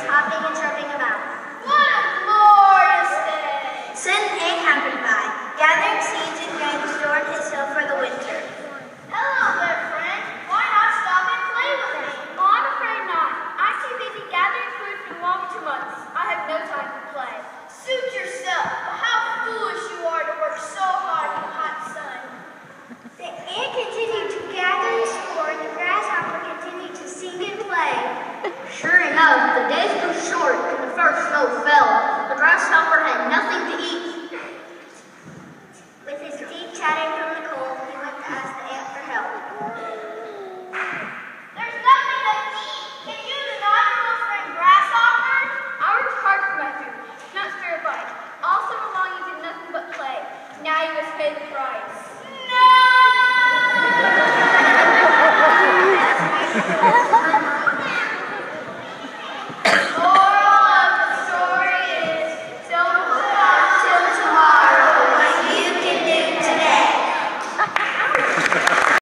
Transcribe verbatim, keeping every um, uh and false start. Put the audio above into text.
hopping and jumping about. What a glorious day! Soon an egg happened by, gathering seeds and grain to store in his hill for the winter. Hello there, friend. Why not stop and play with me? Oh, I'm afraid not. I'm too busy gathering food for the long two months. I have no time to play. Suit yourself. How foolish you are to work so hard in the hot sun. The ant continued to gather and store, and the grasshopper continued to sing and play. Sure enough, the days grew short and the first snow fell. The grasshopper had nothing to eat